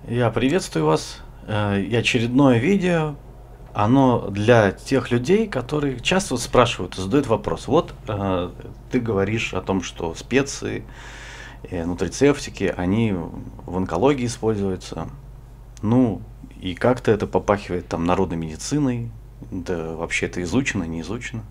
Я приветствую вас. И очередное видео, оно для тех людей, которые часто вот спрашивают, задают вопрос. Вот ты говоришь о том, что специи, нутрицептики, они в онкологии используются. Ну, и как-то это попахивает там народной медициной. Да вообще это изучено, не изучено.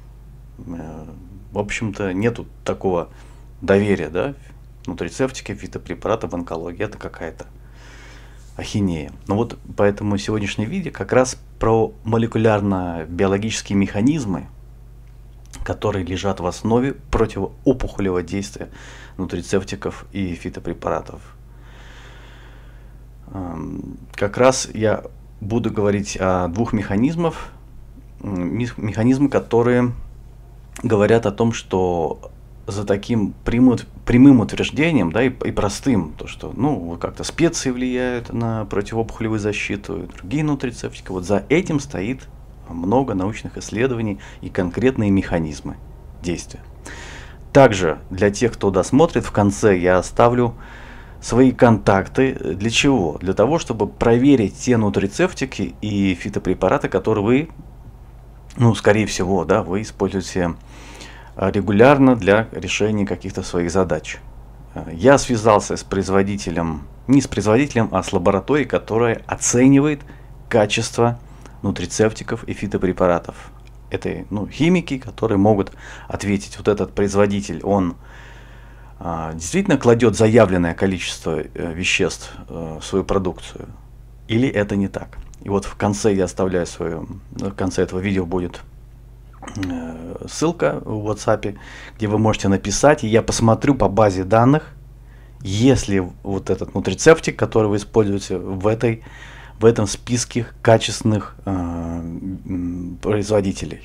В общем-то, нету такого доверия, да, нутрицептики, фитопрепараты в онкологии. Это какая-то ахинея. Ну вот поэтому сегодняшнее видео как раз про молекулярно-биологические механизмы, которые лежат в основе противоопухолевого действия нутрицептиков и фитопрепаратов. Как раз я буду говорить о двух механизмах, которые говорят о том, что за таким прямым утверждением, да, и простым, то что, ну, как-то специи влияют на противоопухолевую защиту, и другие нутрицептики, вот за этим стоит много научных исследований и конкретные механизмы действия. Также для тех, кто досмотрит, в конце я оставлю свои контакты. Для чего? Для того, чтобы проверить те нутрицептики и фитопрепараты, которые вы, ну, скорее всего, да, вы используете регулярно для решения каких-то своих задач. Я связался с производителем, не с производителем, а с лабораторией, которая оценивает качество нутрицептиков и фитопрепаратов. Это, ну, химики, которые могут ответить, вот этот производитель, он действительно кладет заявленное количество веществ в свою продукцию, или это не так. И вот в конце я оставляю в конце этого видео будет ссылка в WhatsApp, где вы можете написать, и я посмотрю по базе данных, если вот этот нутрицептик, который вы используете в этом списке качественных производителей.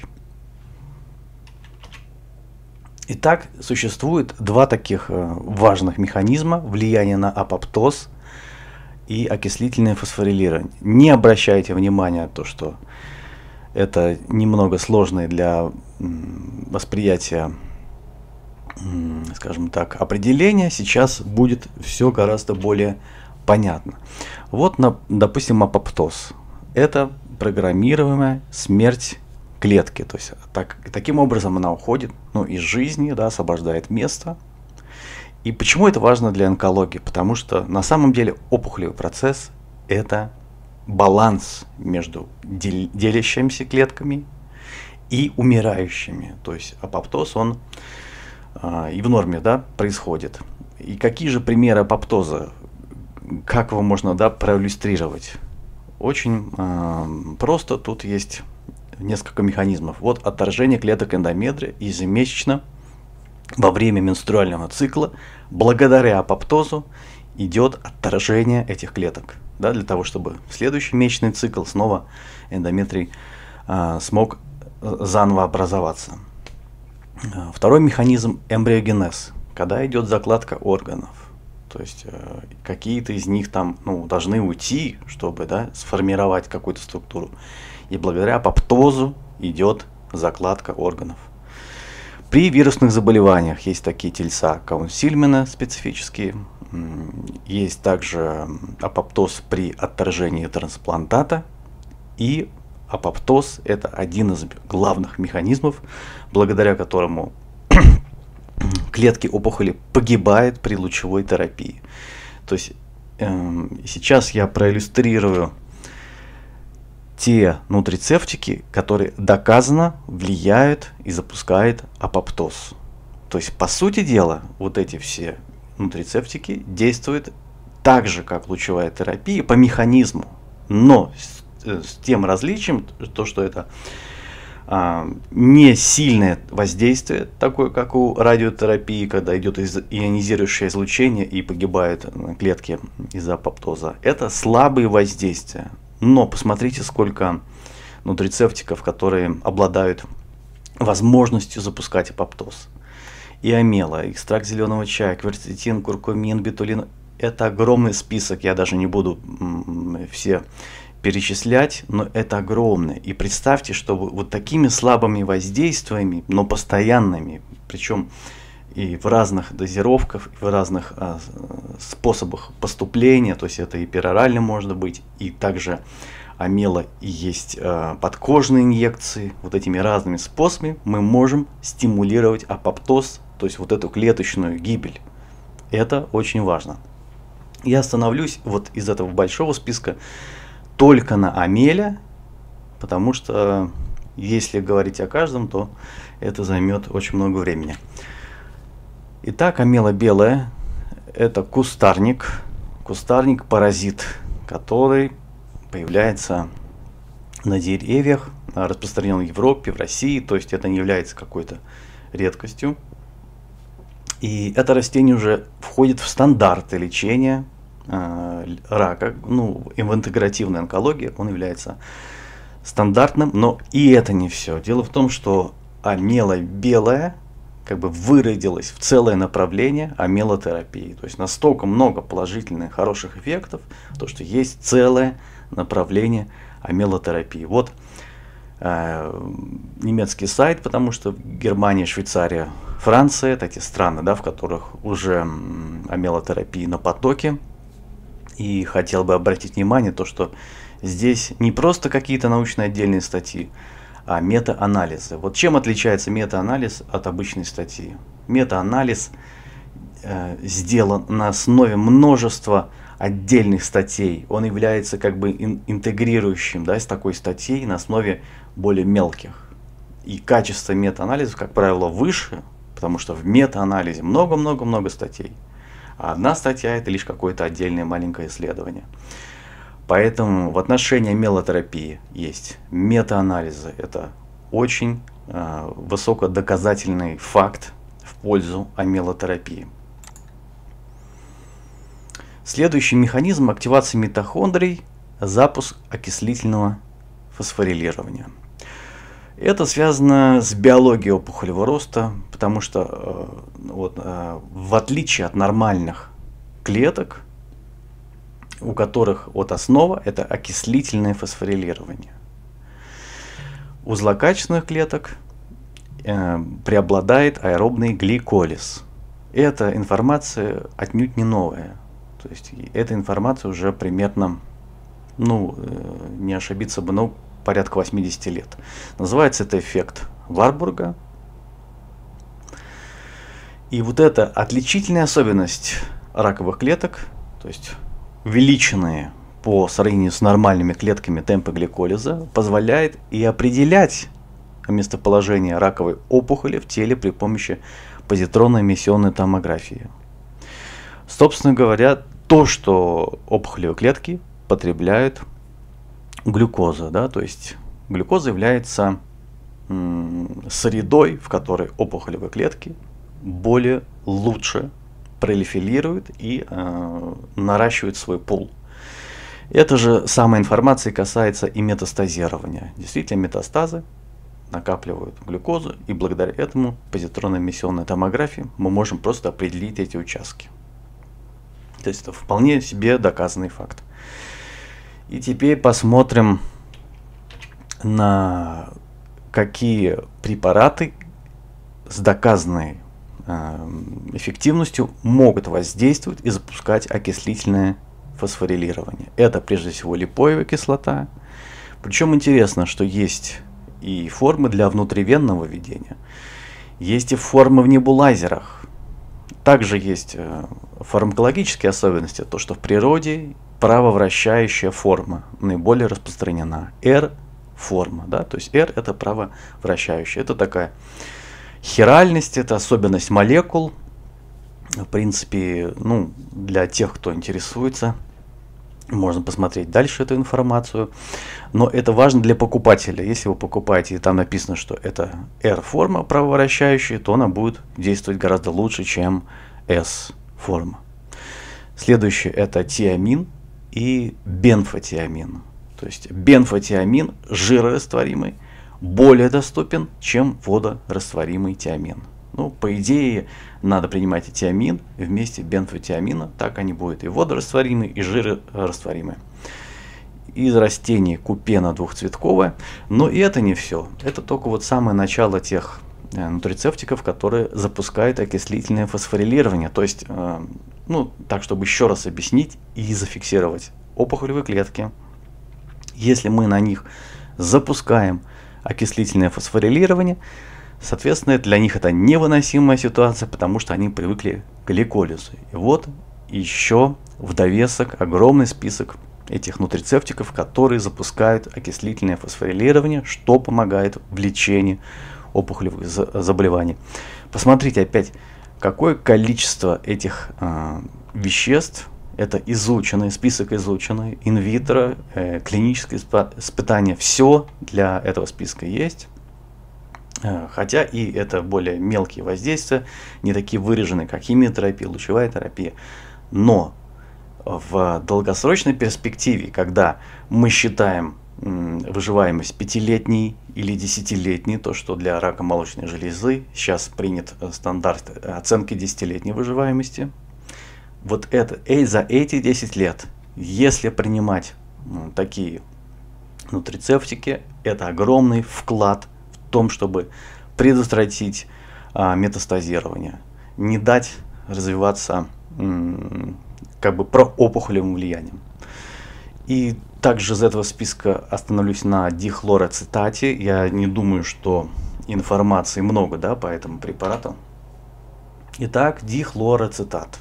Итак, существует два таких важных механизма влияния на апоптоз и окислительное фосфорилирование. Не обращайте внимания на то, что это немного сложное для восприятия, скажем так, определения. Сейчас будет все гораздо более понятно. Вот, допустим, апоптоз. Это программируемая смерть клетки. То есть таким образом она уходит, ну, из жизни, да, освобождает место. И почему это важно для онкологии? Потому что на самом деле опухолевый процесс – это баланс между делящимися клетками и умирающими. То есть апоптоз, он и в норме, да, происходит. И какие же примеры апоптоза, как его можно, да, проиллюстрировать? Очень просто, тут есть несколько механизмов. Вот отторжение клеток эндометрия ежемесячно во время менструального цикла, благодаря апоптозу идет отторжение этих клеток. Да, для того, чтобы в следующий месячный цикл снова эндометрий смог заново образоваться. Второй механизм – эмбриогенез, когда идет закладка органов. То есть какие-то из них там, ну, должны уйти, чтобы, да, сформировать какую-то структуру. И благодаря апоптозу идет закладка органов. При вирусных заболеваниях есть такие тельца Каунсильмена специфические. Есть также апоптоз при отторжении трансплантата. И апоптоз – это один из главных механизмов, благодаря которому клетки опухоли погибают при лучевой терапии. То есть сейчас я проиллюстрирую те нутрицептики, которые доказанно влияют и запускают апоптоз. То есть, по сути дела, вот эти все нутрицептики действуют так же, как лучевая терапия, по механизму, но с тем различием, что это не сильное воздействие, такое как у радиотерапии, когда идет ионизирующее излучение и погибают клетки из-за апоптоза. Это слабые воздействия. Но посмотрите, сколько нутрицептиков, которые обладают возможностью запускать апоптоз. Иомела, экстракт зеленого чая, кверцетин, куркумин, бетулин. Это огромный список, я даже не буду все перечислять, но это огромное. И представьте, что вот такими слабыми воздействиями, но постоянными, причем и в разных дозировках, и в разных способах поступления, то есть это и перорально может быть, и также амела и есть подкожные инъекции. Вот этими разными способами мы можем стимулировать апоптоз, то есть вот эту клеточную гибель. Это очень важно. Я остановлюсь вот из этого большого списка только на амеле, потому что если говорить о каждом, то это займет очень много времени. Итак, амела белая – это кустарник, паразит, который появляется на деревьях, распространен в Европе, в России, то есть это не является какой-то редкостью. И это растение уже входит в стандарты лечения рака, ну, в интегративной онкологии он является стандартным, но и это не все. Дело в том, что амела белая как бы выродилась в целое направление амелотерапии. То есть настолько много положительных, хороших эффектов, то что есть целое направление амелотерапии. Вот немецкий сайт, потому что Германия, Швейцария, Франция, это те страны, да, в которых уже амелотерапия на потоке. И хотел бы обратить внимание, то, что здесь не просто какие-то научные отдельные статьи, а мета-анализы. Вот чем отличается мета-анализ от обычной статьи? Мета-анализ сделан на основе множества отдельных статей. Он является как бы интегрирующим, да, с такой статьей на основе более мелких. И качество мета-анализа, как правило, выше, потому что в мета-анализе много-много-много статей. А одна статья – это лишь какое-то отдельное маленькое исследование. Поэтому в отношении амелотерапии есть мета-анализы. Это очень высокодоказательный факт в пользу амелотерапии. Следующий механизм активации митохондрий – запуск окислительного фосфорилирования. Это связано с биологией опухолевого роста, потому что в отличие от нормальных клеток, у которых основа – это окислительное фосфорилирование, у злокачественных клеток преобладает аэробный гликолиз. Эта информация отнюдь не новая. То есть эта информация уже примерно, не ошибиться бы, но порядка 80 лет. Называется это эффект Варбурга. И вот эта отличительная особенность раковых клеток, то есть увеличенные по сравнению с нормальными клетками темпы гликолиза, позволяет и определять местоположение раковой опухоли в теле при помощи позитронной эмиссионной томографии. Собственно говоря, то, что опухолевые клетки потребляют глюкозу, да, то есть глюкоза является средой, в которой опухолевые клетки лучше пролиферируют и наращивают свой пул. Эта же самая информация касается и метастазирования. Действительно, метастазы накапливают глюкозу, и благодаря этому позитронной эмиссионной томографии мы можем просто определить эти участки. То есть это вполне себе доказанный факт. И теперь посмотрим, на какие препараты с доказанной эффективностью могут воздействовать и запускать окислительное фосфорилирование. Это прежде всего липоевая кислота. Причем интересно, что есть и формы для внутривенного введения, есть и формы в небулайзерах. Также есть фармакологические особенности, то что в природе правовращающая форма наиболее распространена. R-форма, да, то есть R это правовращающая. Это такая хиральность, это особенность молекул. В принципе, для тех, кто интересуется, можно посмотреть дальше эту информацию. Но это важно для покупателя. Если вы покупаете, и там написано, что это R-форма правовращающая, то она будет действовать гораздо лучше, чем S-форма. Следующее это тиамин и бенфотиамин. То есть бенфотиамин жирорастворимый более доступен, чем водорастворимый тиамин. По идее, надо принимать и тиамин вместе бенфотиамина, так они будут и водорастворимые, и жирорастворимые. Из растений купена двухцветковая, но и это не все. Это только самое начало тех нутрицептиков, которые запускают окислительное фосфорилирование. То есть, ну, так, чтобы еще раз объяснить и зафиксировать. Опухолевые клетки, если мы на них запускаем окислительное фосфорилирование, соответственно, для них это невыносимая ситуация, потому что они привыкли к гликолизу. И вот еще в довесок огромный список этих нутрицептиков, которые запускают окислительное фосфорилирование, что помогает в лечении опухолевых заболеваний. Посмотрите опять, какое количество этих веществ. Это изученный, список изученный, инвитро, клиническое испытание. Все для этого списка есть. Хотя и это более мелкие воздействия, не такие выраженные, как химиотерапия, лучевая терапия. Но в долгосрочной перспективе, когда мы считаем выживаемость 5-летней или 10-летней, то, что для рака молочной железы сейчас принят стандарт оценки 10-летней выживаемости, вот это, за эти 10 лет, если принимать такие нутрицептики, это огромный вклад в том, чтобы предотвратить метастазирование, не дать развиваться как бы проопухолевым влиянием. И также из этого списка остановлюсь на дихлороацетате. Я не думаю, что информации много, да, по этому препарату. Итак, дихлороацетат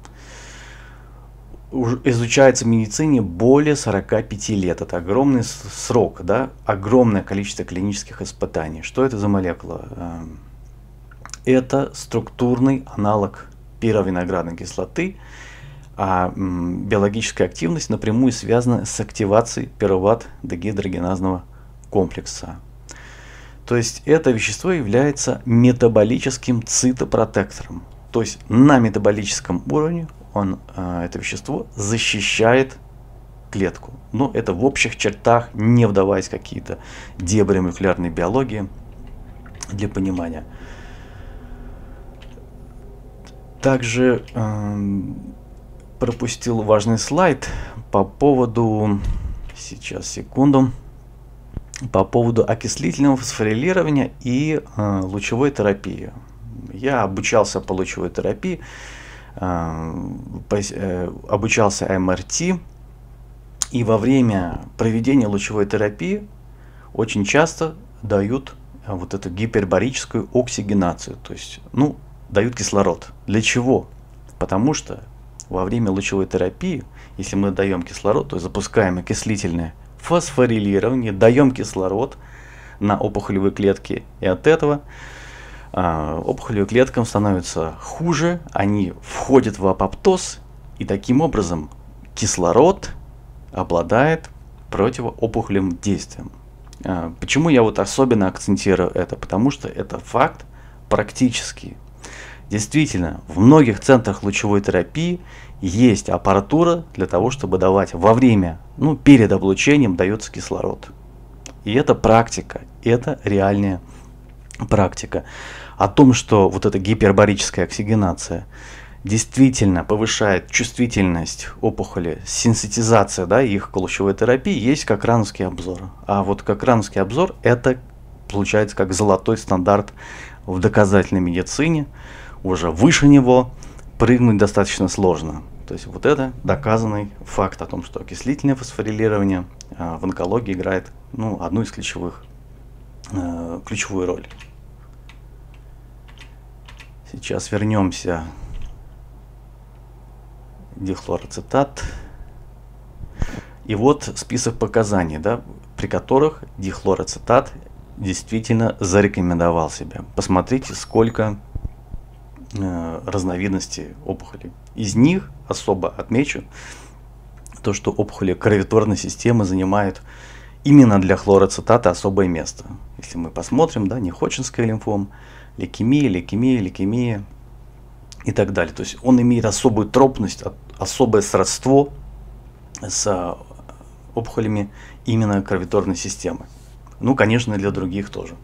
изучается в медицине более 45 лет. Это огромный срок, да, огромное количество клинических испытаний. Что это за молекула? Это структурный аналог пировиноградной кислоты, а биологическая активность напрямую связана с активацией пируват-дегидрогеназного комплекса. То есть это вещество является метаболическим цитопротектором. То есть на метаболическом уровне это вещество защищает клетку. Но это в общих чертах, не вдаваясь в какие-то дебри молекулярной биологии для понимания. Также пропустил важный слайд по поводу, сейчас, секунду, по поводу окислительного фосфорилирования и лучевой терапии. Я обучался по лучевой терапии, обучался МРТ, и во время проведения лучевой терапии очень часто дают вот эту гипербарическую оксигенацию, то есть, ну, дают кислород. Для чего? Потому что во время лучевой терапии, если мы даем кислород, то запускаем окислительное фосфорилирование, даем кислород на опухолевые клетки, и от этого опухолевым клеткам становится хуже, они входят в апоптоз, и таким образом кислород обладает противоопухолевым действием. Почему я вот особенно акцентирую это? Потому что это факт практический. Действительно, в многих центрах лучевой терапии есть аппаратура для того, чтобы давать во время, ну, перед облучением дается кислород. И это практика, это реальная практика. О том, что вот эта гипербарическая оксигенация действительно повышает чувствительность опухоли, сенситизация, да, их к лучевой терапии, есть кокрановский обзор. А вот кокрановский обзор — это получается как золотой стандарт в доказательной медицине. Уже выше него прыгнуть достаточно сложно. То есть вот это доказанный факт о том, что окислительное фосфорилирование в онкологии играет, ну, одну из ключевую роль. Сейчас вернемся. Дихлороацетат. И вот список показаний, да, при которых дихлороацетат действительно зарекомендовал себя. Посмотрите, сколько разновидностей опухолей. Из них особо отмечу то, что опухоли кровотворной системы занимают именно для хлороацетата особое место. Если мы посмотрим, да, неходжкинская лимфома, лейкемия и так далее. То есть он имеет особую тропность, особое сродство с опухолями именно кровотворной системы. Ну, конечно, и для других тоже.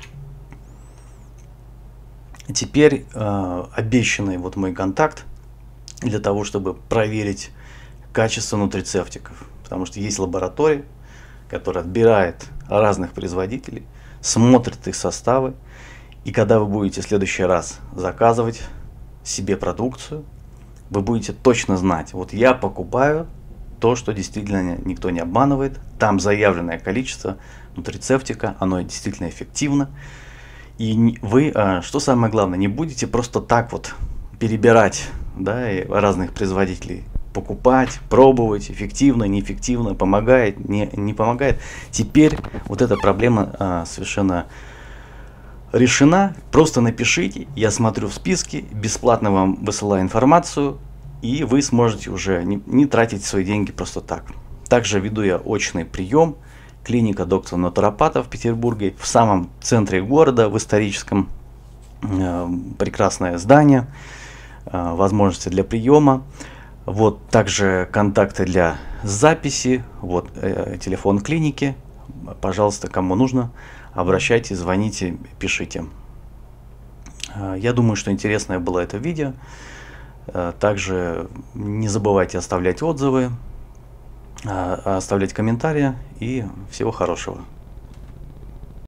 Теперь обещанный вот мой контакт для того, чтобы проверить качество нутрицептиков. Потому что есть лаборатория, которая отбирает разных производителей, смотрит их составы И когда вы будете в следующий раз заказывать себе продукцию, вы будете точно знать, вот я покупаю то, что действительно никто не обманывает, там заявленное количество нутрицептика, оно действительно эффективно. И вы, что самое главное, не будете просто так вот перебирать, да, разных производителей, покупать, пробовать, эффективно, неэффективно, помогает, не помогает. Теперь вот эта проблема совершенно решена. Просто напишите, я смотрю в списке, бесплатно вам высылаю информацию, и вы сможете уже не тратить свои деньги просто так. Также веду я очный прием, клиника доктора натуропата в Петербурге, в самом центре города, в историческом, прекрасное здание, возможности для приема. Вот также контакты для записи, вот телефон клиники. Пожалуйста, кому нужно, обращайтесь, звоните, пишите. Я думаю, что интересное было это видео. Также не забывайте оставлять отзывы, оставлять комментарии, и всего хорошего.